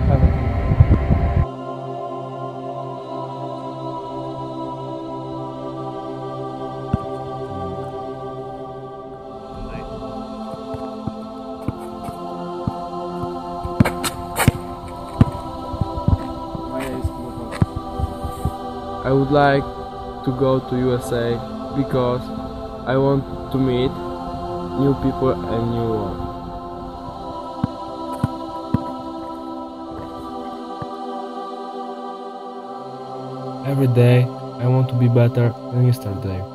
everything. I would like to go to USA because I want to meet new people and new world. Every day I want to be better than yesterday.